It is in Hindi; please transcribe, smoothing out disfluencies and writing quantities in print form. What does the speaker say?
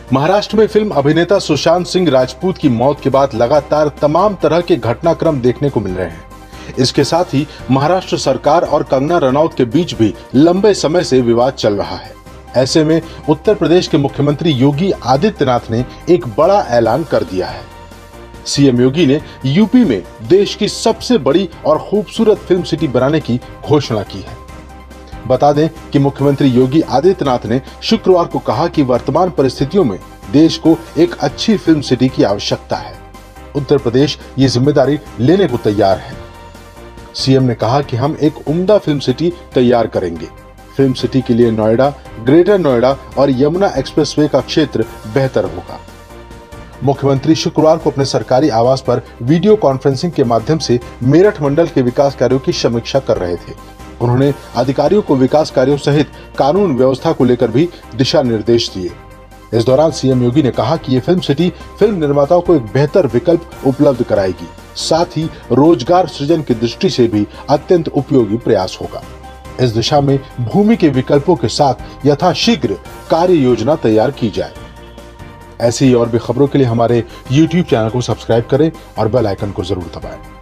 महाराष्ट्र में फिल्म अभिनेता सुशांत सिंह राजपूत की मौत के बाद लगातार तमाम तरह के घटनाक्रम देखने को मिल रहे हैं। इसके साथ ही महाराष्ट्र सरकार और कंगना रनौत के बीच भी लंबे समय से विवाद चल रहा है। ऐसे में उत्तर प्रदेश के मुख्यमंत्री योगी आदित्यनाथ ने एक बड़ा ऐलान कर दिया है। सीएम योगी ने यूपी में देश की सबसे बड़ी और खूबसूरत फिल्म सिटी बनाने की घोषणा की है। बता दें कि मुख्यमंत्री योगी आदित्यनाथ ने शुक्रवार को कहा कि वर्तमान परिस्थितियों में देश को एक अच्छी फिल्म सिटी की आवश्यकता है। उत्तर प्रदेश ये जिम्मेदारी लेने को तैयार है। सीएम ने कहा कि हम एक उम्दा फिल्म सिटी तैयार करेंगे। फिल्म सिटी के लिए नोएडा, ग्रेटर नोएडा और यमुना एक्सप्रेसवे का क्षेत्र बेहतर होगा। मुख्यमंत्री शुक्रवार को अपने सरकारी आवास पर वीडियो कॉन्फ्रेंसिंग के माध्यम से मेरठ मंडल के विकास कार्यों की समीक्षा कर रहे थे। उन्होंने अधिकारियों को विकास कार्यों सहित कानून व्यवस्था को लेकर भी दिशा निर्देश दिए। इस दौरान सीएम योगी ने कहा कि ये फिल्म सिटी फिल्म निर्माताओं को एक बेहतर विकल्प उपलब्ध कराएगी, साथ ही रोजगार सृजन की दृष्टि से भी अत्यंत उपयोगी प्रयास होगा। इस दिशा में भूमि के विकल्पों के साथ यथाशीघ्र कार्य योजना तैयार की जाए। ऐसी और भी खबरों के लिए हमारे YouTube चैनल को सब्सक्राइब करें और बेल आइकन को जरूर दबाएं।